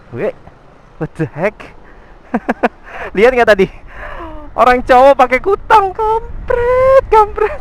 Oke, what the heck? Lihat nggak tadi? Orang cowok pakai kutang, kampret, kampret.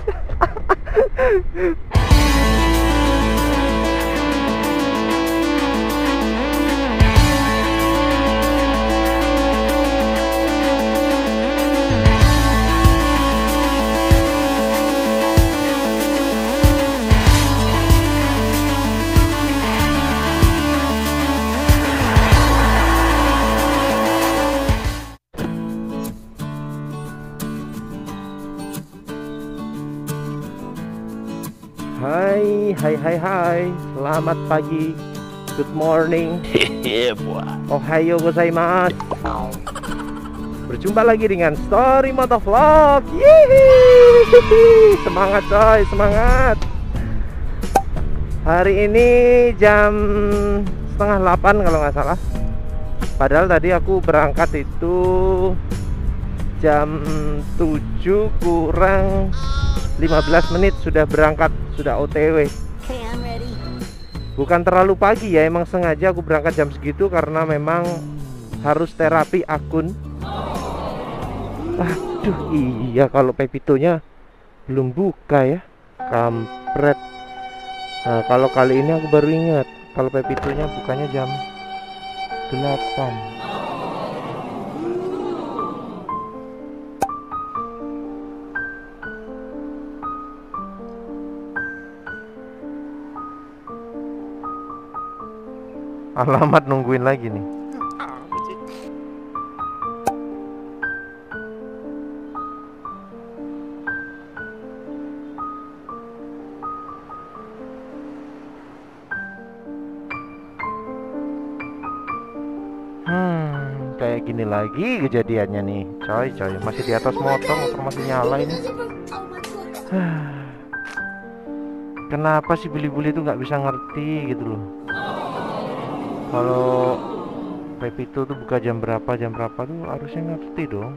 Hai, selamat pagi, good morning. Ohayo gozaimasu. Berjumpa lagi dengan Story Motovlog. Yeay. Semangat coy, semangat. Hari ini jam setengah 8 kalau nggak salah. Padahal tadi aku berangkat itu jam 7 kurang 15 menit sudah berangkat, sudah OTW. Bukan terlalu pagi ya, emang sengaja aku berangkat jam segitu karena memang harus terapi akun. Aduh iya, kalau Pepitonya belum buka ya, kampret. Nah kalau kali ini aku baru ingat kalau Pepitonya bukanya jam 8. Alamat nungguin lagi nih. Kayak gini lagi kejadiannya nih, coy. Masih di atas motor masih nyala ini. Kenapa sih buli-buli itu nggak bisa ngerti gitu loh? Kalau Pepito tuh buka jam berapa tuh harusnya ngerti dong.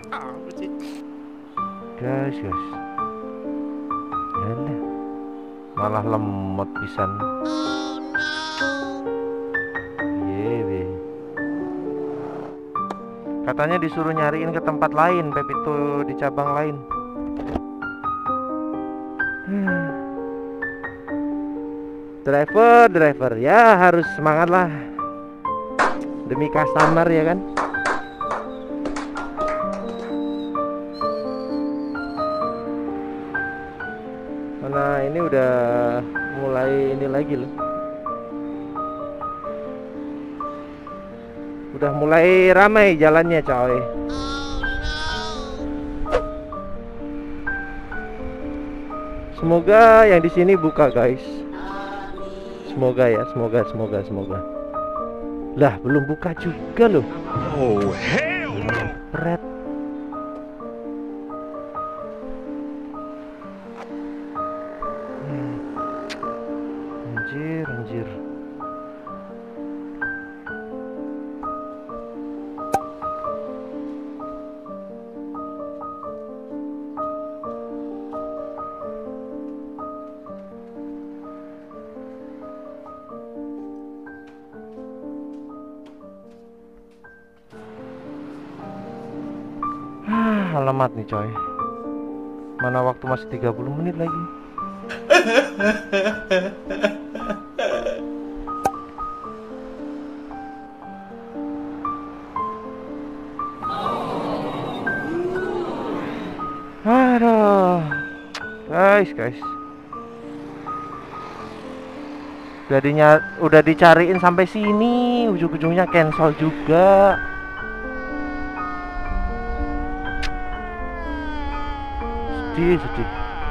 Guys. Yalah, malah lemot pisan. Katanya disuruh nyariin ke tempat lain, Pepito di cabang lain. Driver ya harus semangat lah demi customer ya kan. Mana ini udah mulai ini lagi loh, udah mulai ramai jalannya coy. Semoga yang di sini buka guys. Semoga ya, semoga. Lah, belum buka juga loh. Oh, hell no. Pret. Anjir. Alamat nih coy. Mana waktu masih 30 menit lagi. Aduh. Guys. Udah dicariin sampai sini, ujung-ujungnya cancel juga. Sedih.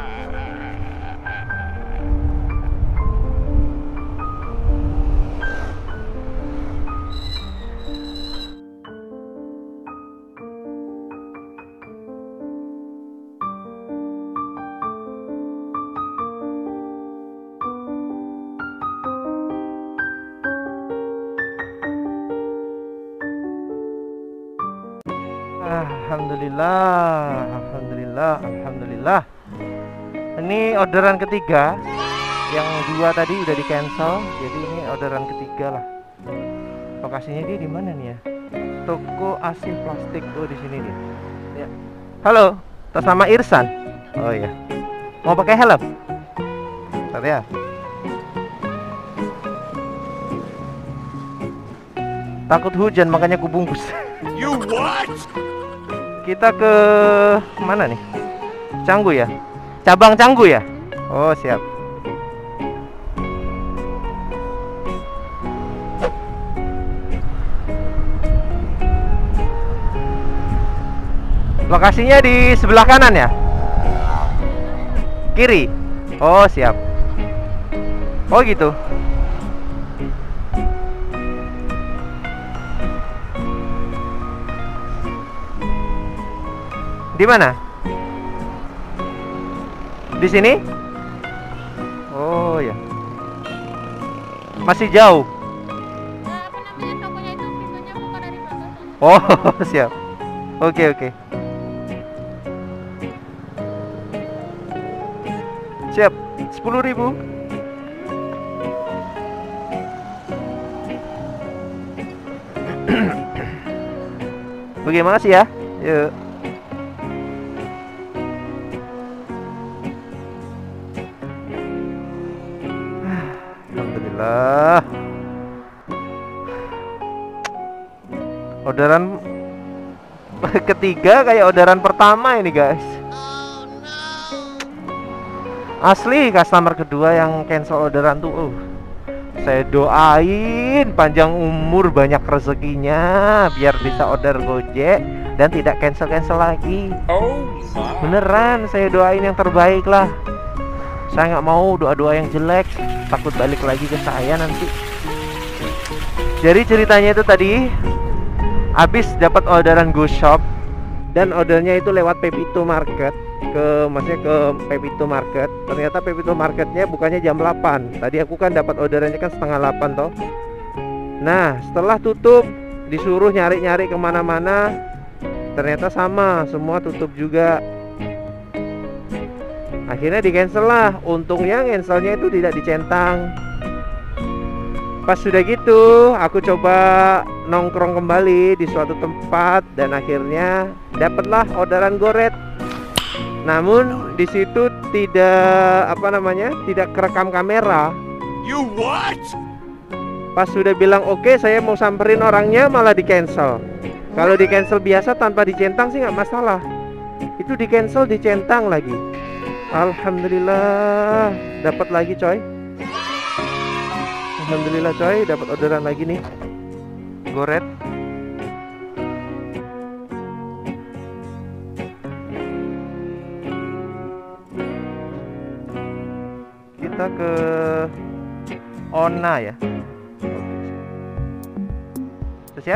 Alhamdulillah. Ini orderan ketiga. Yang 2 tadi udah di cancel, jadi ini orderan ketiga lah. Lokasinya dia di mana nih ya? Toko AC plastik. Oh, di sini dia. Ya. Halo, atas nama Irsan. Oh iya. Mau pakai helm? Tadi ya. Takut hujan makanya ku bungkus. You what? Kita ke mana nih? Canggu ya? Cabang Canggu ya? Oh, siap. Lokasinya di sebelah kanan ya? Kiri? Oh, siap. Oh, gitu. Di mana? Di sini? Oh ya. Masih jauh. Apa namanya tokonya itu pintunya buka dari belakang. Oh, siap. Oke, oke. Siap. 10.000. Oke, makasih ya. Yuk. Alhamdulillah. Orderan ketiga kayak orderan pertama ini, guys. Asli customer kedua yang cancel orderan tuh. Saya doain panjang umur, banyak rezekinya, biar bisa order Gojek dan tidak cancel lagi. Oh my. Beneran, saya doain yang terbaik lah. Saya nggak mau doa-doa yang jelek, takut balik lagi ke saya nanti. Jadi ceritanya itu tadi habis dapat orderan GoShop dan ordernya itu lewat Pepito Market, maksudnya ke Pepito Market. Ternyata Pepito Marketnya bukannya jam 8. Tadi aku kan dapat orderannya kan setengah 8 toh. Nah, setelah tutup disuruh nyari-nyari kemana-mana, ternyata sama, semua tutup juga. Akhirnya di cancel lah. Untungnya cancelnya itu tidak dicentang. Pas sudah gitu, aku coba nongkrong kembali di suatu tempat dan akhirnya dapatlah orderan goret. Namun di situ tidak tidak kerekam kamera. You what? Pas sudah bilang oke, saya mau samperin orangnya malah di cancel. Kalau di cancel biasa tanpa dicentang sih nggak masalah. Itu di cancel dicentang lagi. Alhamdulillah, dapat lagi coy. Alhamdulillah coy, dapat orderan lagi nih. Goret. Kita ke Ona ya. Siap?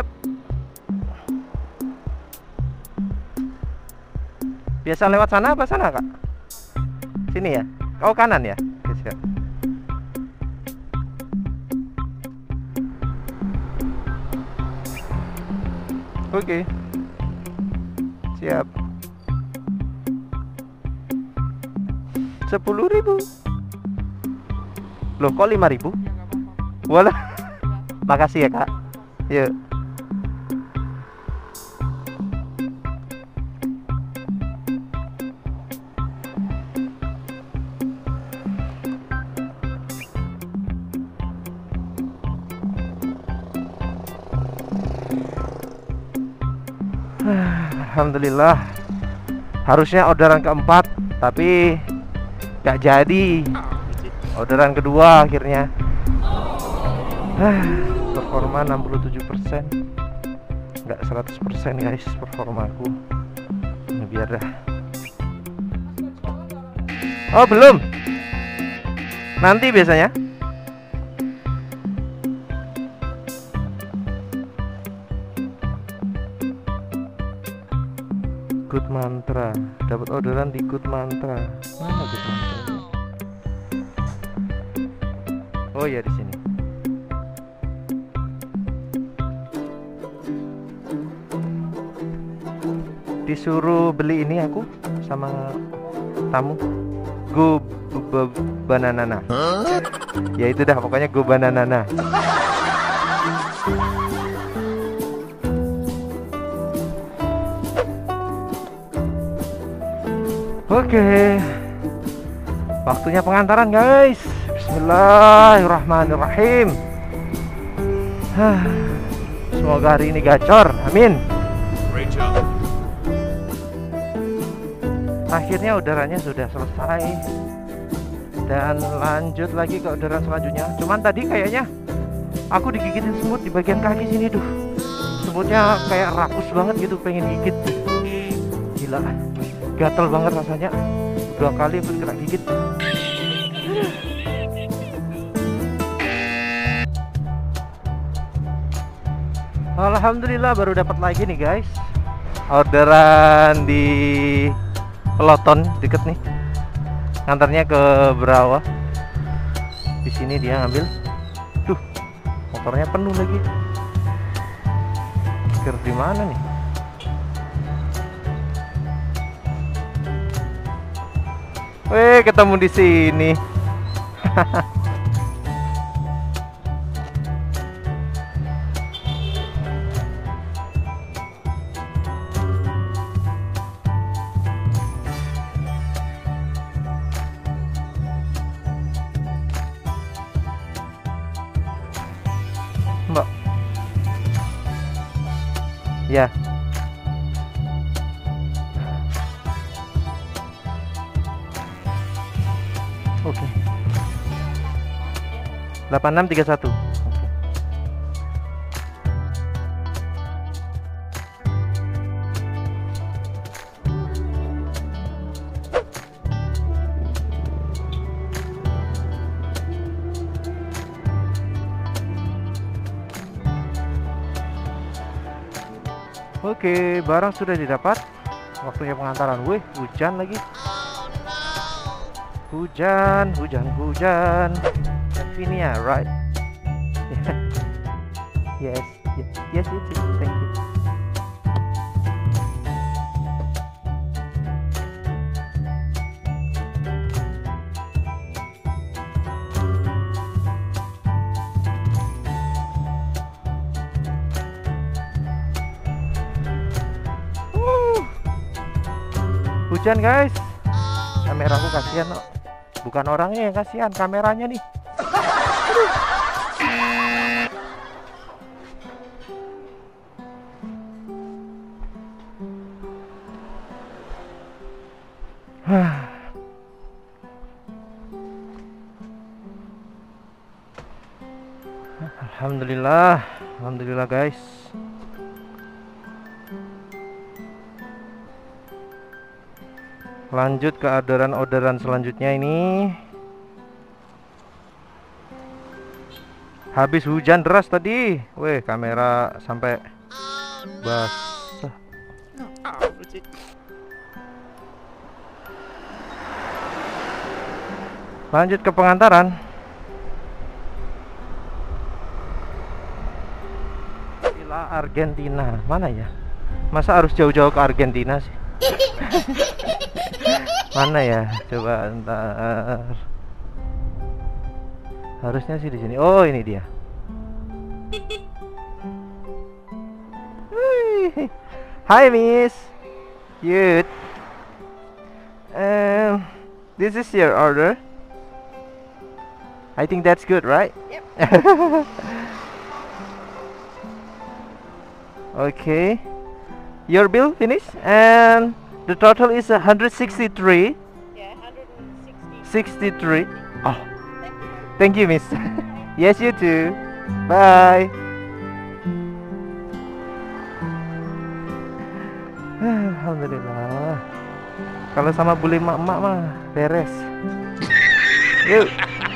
Biasa lewat sana apa sana, Kak? Sini ya? Oh, kanan ya? Oke, siap. Oke. Siap. 10.000. Loh, kok 5.000? Walah. Makasih ya, Kak. Yuk. Alhamdulillah. Harusnya orderan keempat, tapi gak jadi. Orderan kedua akhirnya. Performa 67%. Nggak 100% guys performaku. Ini biar dah. Oh, belum. Nanti biasanya. Good Mantra. Dapat orderan di Good Mantra. Mana Good Mantra? Oh ya, di sini. Disuruh beli ini aku sama tamu. Go banana. Ya itu dah pokoknya go banana. Oke, waktunya pengantaran guys. Bismillahirrahmanirrahim. Semoga hari ini gacor, amin. Great job. Akhirnya orderannya sudah selesai. Dan lanjut lagi ke orderan selanjutnya. Cuman tadi kayaknya aku digigitin semut di bagian kaki sini tuh. Semutnya kayak rakus banget gitu, pengen gigit. Gila, gatel banget rasanya. 2 kali aku kena gigit. Alhamdulillah baru dapat lagi nih guys. Orderan di Peloton deket nih. Ngantarnya ke Berawa. Di sini dia ngambil. Tuh, motornya penuh lagi. Kira di mana nih? Weh, ketemu di sini. Mbak. Ya. Oke. 8631. Oke, barang sudah didapat. Waktunya pengantaran. Wih, hujan lagi. Hujan. Lavinia, right? Yes, it's thank you. Hujan guys. Kameraku kasihan kok. Bukan orangnya yang kasihan, kameranya nih. Alhamdulillah guys. Lanjut ke orderan selanjutnya ini. Habis hujan deras tadi. Weh, kamera sampai basah. Lanjut ke pengantaran. Villa Argentina. Mana ya? Masa harus jauh-jauh ke Argentina sih? Mana ya? Coba ntar. Harusnya sih di sini. Oh, ini dia. Hi, Miss. Cute. This is your order. I think that's good, right? Yep. Okay. Your bill finished and the total is 163. Yeah, 160. 63. Oh, thank you, Miss. Yes, you too. Bye. Alhamdulillah. Kalau sama bule emak-emak mah beres. Yuk.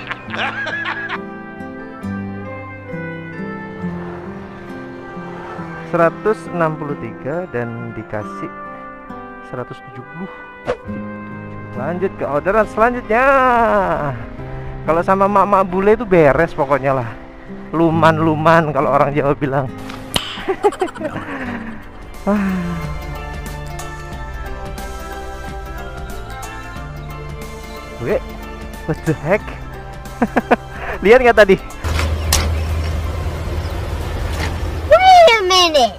$163 dan dikasih 170. Lanjut ke orderan selanjutnya. Kalau sama mak-mak bule itu beres pokoknya lah. Luman kalau orang Jawa bilang. Wait, what the heck? Lihat nggak tadi? Wait a minute.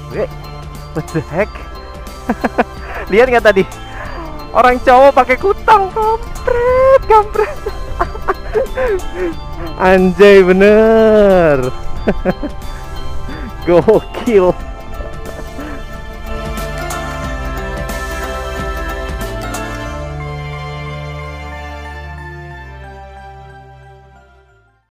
What the heck? Lihat nggak tadi? Orang cowok pakai kutang, kampret. Anjay bener. Gokil.